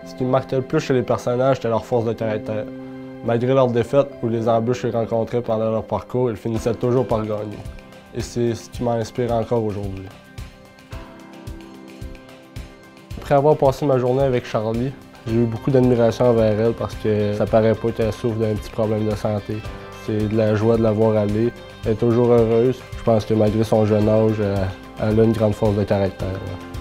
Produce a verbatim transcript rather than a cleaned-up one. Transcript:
Ce qui me marquait le plus chez les personnages, c'était leur force de caractère. Malgré leurs défaites ou les embûches qu'ils rencontraient pendant leur parcours, ils finissaient toujours par gagner. Et c'est ce qui m'inspire encore aujourd'hui. Après avoir passé ma journée avec Charlie, j'ai eu beaucoup d'admiration envers elle parce que ça paraît pas qu'elle souffre d'un petit problème de santé. C'est de la joie de la voir aller. Elle est toujours heureuse. Je pense que malgré son jeune âge, elle a une grande force de caractère.